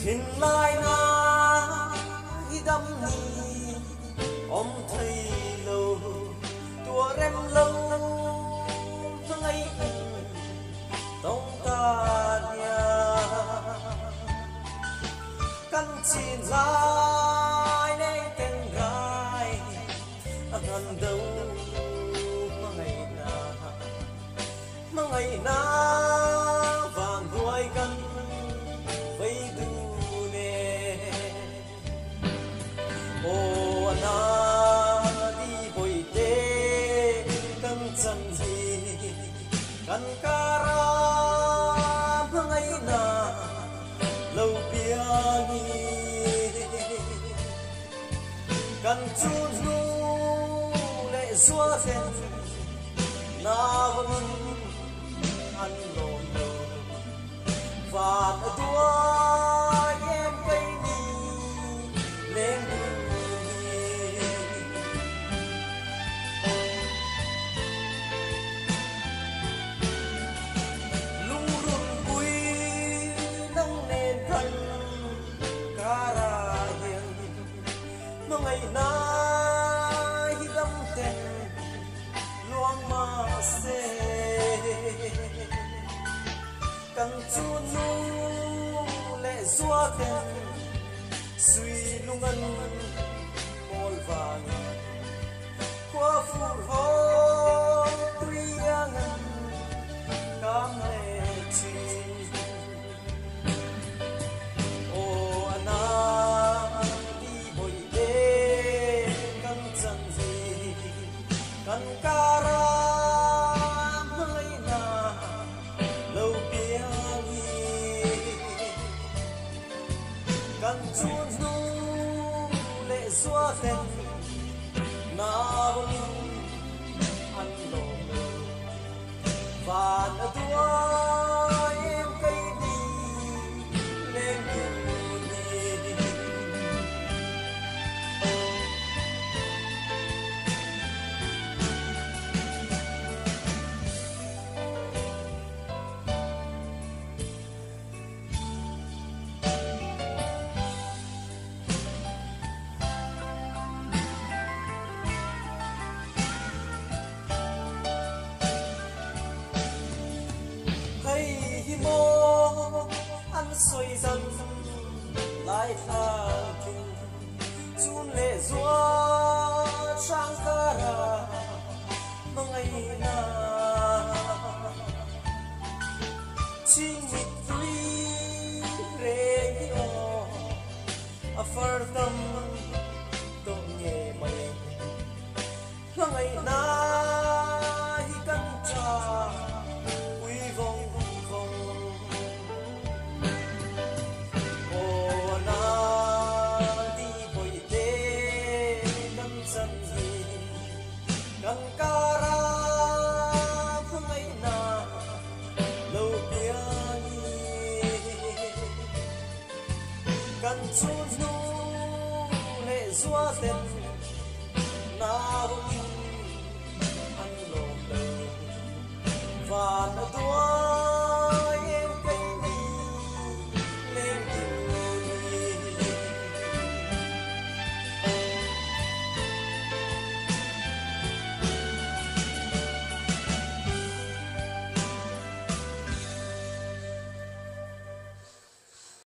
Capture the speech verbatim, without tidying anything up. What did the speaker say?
hình lai na đâm ni om thấy lâu tua rem lâu ngay tông ta nhà căn xin lại nên tên gái gần đâu mà ngày na mà ngày na vàng đuôi căn vây đu nè ô na đi bồi tê căn chân gì căn cara mà ngày na lâu bia ni căn chun nu lệ xua sen na vẫn ăn lộn và tua em cây đi lên đi lung run bụi nắng nền thân cá ra hiền mà ngày nay đâm tên luang mà xe căn chun nu lệ xua tên suy lung ân môi vàng qua phủ hô tuy ngân cam lệ chi ô ana đi bồi đê căn chân gì căn cara hơi na lâu bia căn chun nu lệ xua tên na bông ăn lộn và na tua em cây đi lên đường đi hi mô ăn xoay dần lại pha chung chun lệ rúa sang cara mà ngày na chi mít tuy rê hi o a phar tâm tông nhẹ mày mà ngày na hi căn cha quy vong căn cara phương ấy na lâu bia ni căn chun nu lệ xua tên